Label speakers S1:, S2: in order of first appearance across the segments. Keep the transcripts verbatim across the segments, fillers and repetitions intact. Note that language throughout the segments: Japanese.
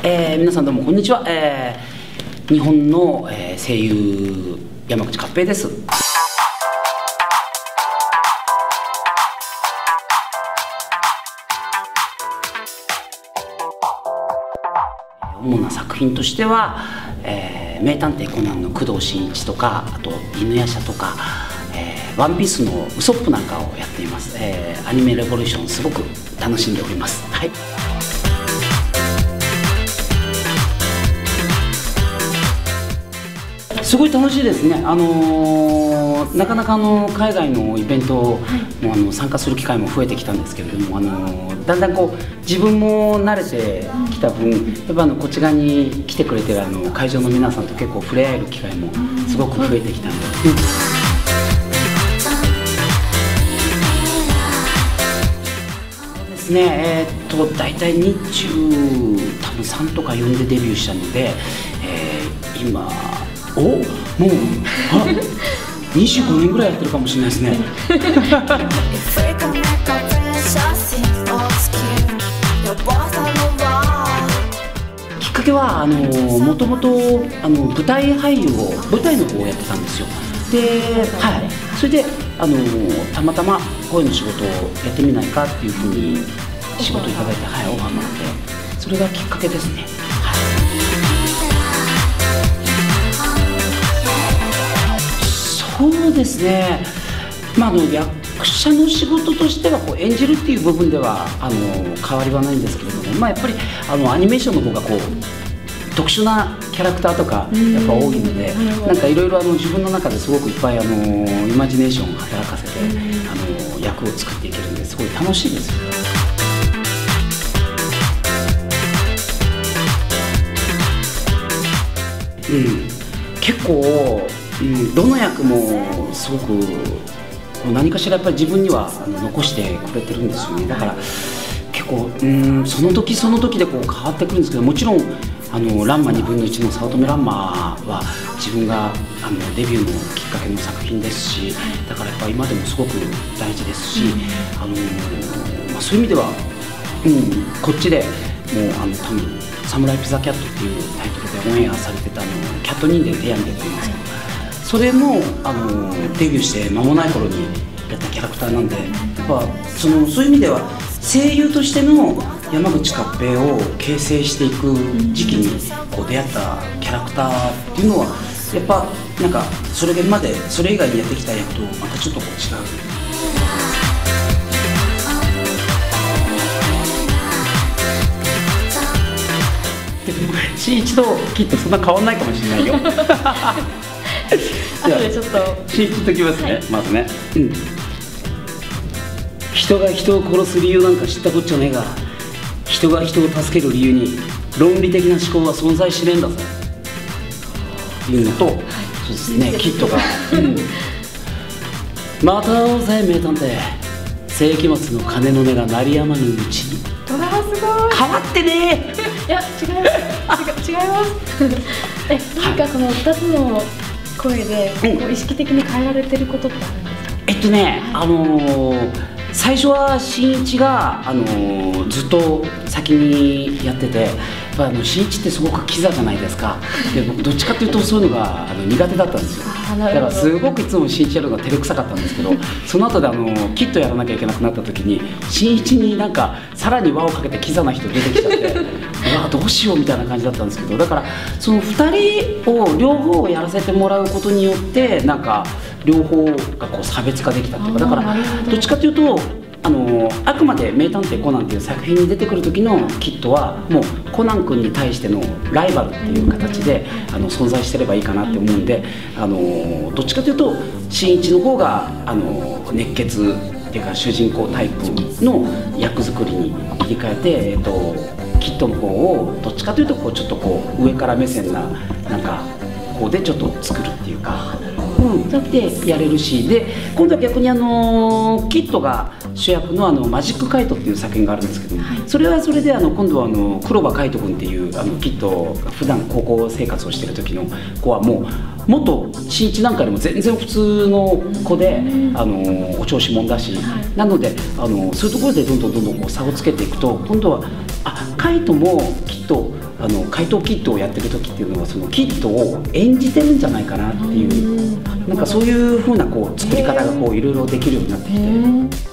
S1: えー、皆さんどうもこんにちは、えー、日本の、えー、声優山口勝平です。主な作品としては、えー、名探偵コナンの工藤新一とか、あと犬夜叉とか、えー、ワンピースのウソップなんかをやっています。えー、アニメレボリューションすごく楽しんでおります。はい。すごい楽しいですね。あのー、なかなかあの海外のイベントも、はい、あの参加する機会も増えてきたんですけれども、あのー、だんだんこう自分も慣れてきた分、やっぱあのこっち側に来てくれてるあの会場の皆さんと結構触れ合える機会もすごく増えてきたんで。うんですね、えー、っと大体日中多分さんとかよんでデビューしたので、えー、今おもうあにじゅうごねんぐらいやってるかもしれないですね。きっかけはあのもともとあの舞台俳優を舞台の方をやってたんですよ。で、はい、それであのたまたま声の仕事をやってみないかっていうふうに仕事いただいて、はい、オファーもらって、それがきっかけですね。はい、そうですね、まあ、あの役者の仕事としてはこう演じるっていう部分ではあの変わりはないんですけれども、まあ、やっぱりあのアニメーションの方がこう特殊なキャラクターとかやっぱ多いので、なんかいろいろ自分の中ですごくいっぱいあのイマジネーションを働かせてあの役を作っていけるんですごい楽しいですよ。うん、結構、うん、どの役もすごく何かしらやっぱり自分にはあの残してくれてるんですよね。だから結構、うん、その時その時でこう変わってくるんですけど、もちろんあのランマにぶんのいちの早乙女ランマは自分があのデビューのきっかけの作品ですし、だからやっぱ今でもすごく大事ですし、あの、まあ、そういう意味では、うん、こっちでもうあの多分「サムライ・ピザ・キャット」っていうタイトルでオンエアされてたあのキャット人間テヤンデというんですけど、それもあのデビューして間もない頃にやったキャラクターなんで、やっぱそのそういう意味では声優としての山口勝平を形成していく時期にこう出会ったキャラクターっていうのはやっぱなんかそれまでそれ以外にやってきた役とまたちょっとこう違う。新一ときっとそんな変わんないかもしれないよ。
S2: 後でちょっと
S1: 新一ときますね、はい、まずね、うん、人が人を殺す理由なんか知ったこっちゃねえが、人が人を助ける理由に論理的な思考は存在しねえんだぞいうのと、はい、そうですね、キッドが、うん、また会おうぜ名探偵、世紀末の金の値が鳴りやまぬうちに。
S2: わあ、すごい
S1: 変わってね
S2: いや、違います違いますえ、何かこのふたつの声でこう意識的に変えられてることってあるんですか？
S1: えっとね、あのー、最初は新一が、あのー、ずっと先にやってて、やっぱあの新一ってすごくキザじゃないですか。で僕どっちかっていうとそういうのがあの苦手だったんですよ。だからすごくいつも新一やるのが照れくさかったんですけど、その後であのキッドやらなきゃいけなくなった時に新一になんかさらに輪をかけてキザな人出てきちゃってうわどうしようみたいな感じだったんですけど、だからそのふたりを両方をやらせてもらうことによってなんか両方がこう差別化できたっていうか、だからどっちかというとあのあくまで「名探偵コナン」っていう作品に出てくる時のキッドはもうコナン君に対してのライバルっていう形であの存在してればいいかなって思うんで、あのどっちかというと新一の方があの熱血っていうか主人公タイプの役作りに切り替えて、えっと、キッドの方をどっちかというとこうちょっとこう上から目線ななんかこうでちょっと作るっていうか。うん、だってやれるし、で今度は逆にあのキッドが主役のあのマジックカイトっていう作品があるんですけども、はい、それはそれであの今度はあの黒羽海斗君っていうあのキッドが普段高校生活をしてる時の子はもうもっと新一なんかでも全然普通の子で、あのお調子者だし、はい、なのであのそういうところでどんどんどんどんこう差をつけていくと、今度はあ海斗もきっとあの怪盗キッドをやってる時っていうのはそのキッドを演じてるんじゃないかなっていう、なんかそういう風なこう作り方がこういろいろできるようになってきて。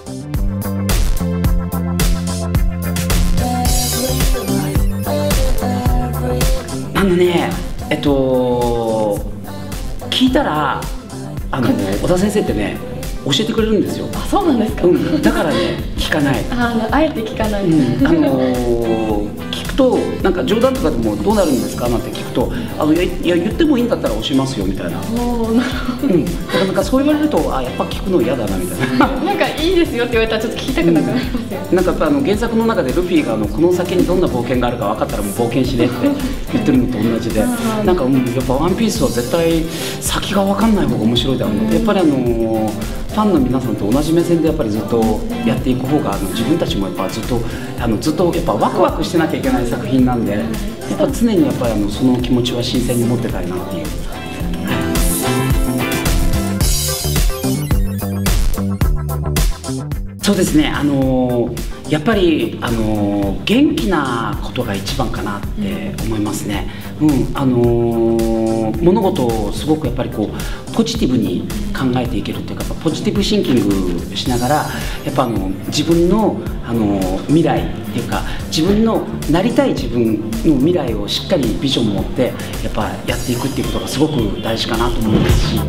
S1: あのね、えっと聞いたらあの小田先生ってね教えてくれるんですよ。
S2: あ、そうなんですか。
S1: うん、だからね聞かない。
S2: ああ、あえて聞かない。
S1: うん、あのー、聞くとなんか冗談とかでもどうなるんですかなんて聞くと、あのいや言ってもいいんだったら教えますよみたいな。
S2: おお、なるほど。
S1: うん、だからなんかそう言われるとあやっぱ聞くの嫌だなみたいな。
S2: なんかいいですよって言われたらちょっと聞きたくなくなりますよ。
S1: うん、なんかやっぱあの原作の中でルフィがあのこの先にどんな冒険があるか分かったらもう冒険しねって言ってるのと同じで、なんか、うん、やっぱワンピースは絶対先が分かんない方が面白いだろうので、やっぱりあのーファンの皆さんと同じ目線でやっぱりずっとやっていく方があの自分たちもやっぱずっとあのずっとやっぱワクワクしてなきゃいけない作品なんで、やっぱ常にやっぱりあのその気持ちは新鮮に持ってたいなっていう。そうですね、あのーやっぱり、あのー元気なことが一番かなって思いますね。うん、あのー物事をすごくやっぱりこうポジティブに考えていけるっていうか、ポジティブシンキングしながらやっぱあの自分の、あのー未来っていうか自分のなりたい自分の未来をしっかりビジョンを持ってやっぱやっていくっていうことがすごく大事かなと思いますし。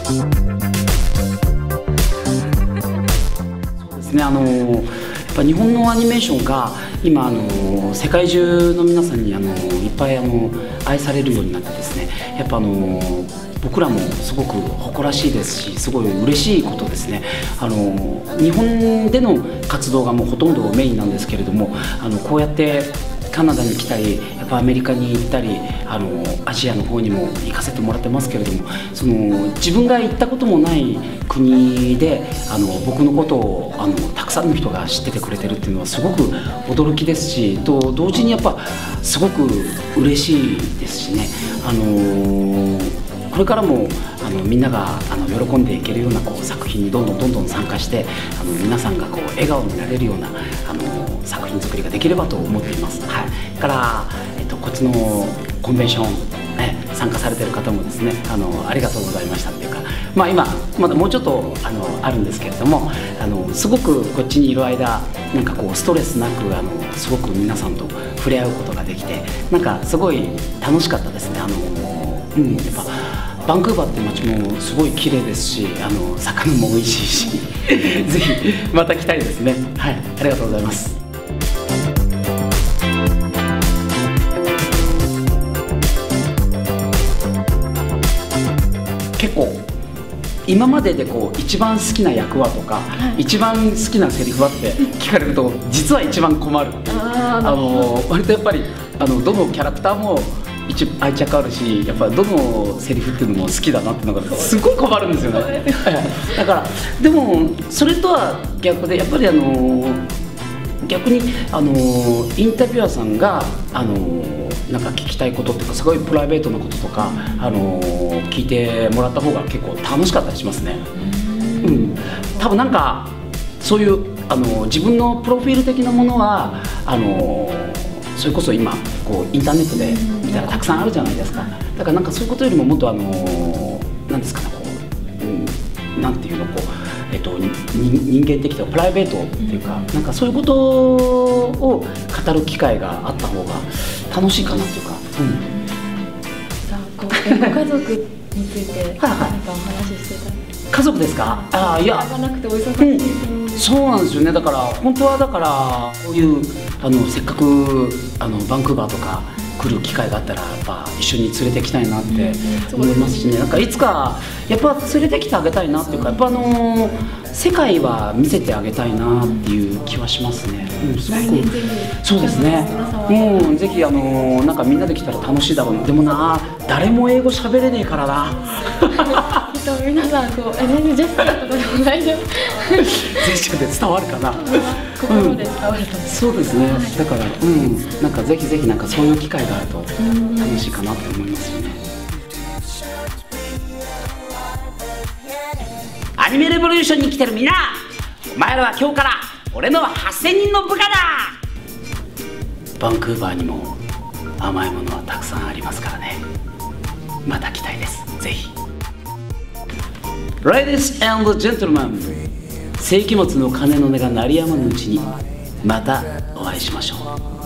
S1: そうですね、あのーやっぱ日本のアニメーションが今あの世界中の皆さんにあのいっぱいあの愛されるようになってですね、やっぱあの僕らもすごく誇らしいですし、すごい嬉しいことですね。あの日本での活動がもうほとんどメインなんですけれども、あのこうやってカナダに来たりやっぱアメリカに行ったりあのアジアの方にも行かせてもらってますけれども、その自分が行ったこともない国であの僕のことをあのたくさんの人が知っててくれてるっていうのはすごく驚きですし、と同時にやっぱすごく嬉しいですしね。あのこれからもあのみんながあの喜んでいけるようなこう作品にどんどんどんどん参加してあの皆さんがこう笑顔になれるようなあの作品作りができればと思っています。はい、から、えっと、こっちのコンベンション、ね、参加されてる方もですねあのありがとうございましたっていうか、まあ、今まだもうちょっとあのあるんですけれども、あのすごくこっちにいる間なんかこうストレスなくあのすごく皆さんと触れ合うことができて、なんかすごい楽しかったですね。あの、うん、やっぱバンクーバーって街もすごい綺麗ですし、あの魚も美味しいしぜひまた来たいですね。はい、ありがとうございます。結構今まででこう一番好きな役はとか、はい、一番好きなセリフはって聞かれると実は一番困るっていう。あの割とやっぱりあのどのキャラクターも一愛着あるし、やっぱどのセリフっていうのも好きだなっていうのがすごい困るんですよね。だからでもそれとは逆でやっぱりあの逆にあのインタビュアーさんがあのなんか聞きたいことっていうかすごいプライベートなこととかあの聞いてもらった方が結構楽しかったりしますね。うん、多分なんかそういうあの自分のプロフィール的なものはあのそれこそ今こうインターネットで見たらたくさんあるじゃないですか。だからなんかそういうことよりももっとあのなんですかね、こう、うん、なんていうのこう、えっと、人間的とプライベートっていうか、なんかそういうことを語る機会があった方が楽しいかなっていうか。うん、
S2: さあこうご家族について何かお話ししてた。
S1: 家族ですか？ああ、いや、
S2: なかなくてお忙しい、
S1: うん、そうなんですよね。だから本当はだからこういうあのせっかくあのバンクーバーとか来る機会があったらやっぱ一緒に連れてきたいなって思いますしね。なんかいつかやっぱ連れてきてあげたいなっていうか、やっぱあの世界は見せてあげたいなっていう気はしますね。うん、すごくそうですね。うん、ぜひあのなんかみんなで来たら楽しいだろうな。でもな、誰も英語喋れねえからな。
S2: 皆さんこう、え、全然ジェスチャーとかでも大丈夫。
S1: ジェスチャーで伝わるかな。
S2: 心で伝わると、
S1: うん、そうですね。だから、うん、なんかぜひぜひなんかそういう機会があると楽しいかなと思いますよね。アニメレボリューションに来てるみんな、お前らは今日から俺のはっせんにんの部下だ。バンクーバーにも甘いものはたくさんありますからね。また来たいです。ぜひ。 Ladies and gentlemen、 世紀末の鐘の音が鳴りやまぬうちにまたお会いしましょう。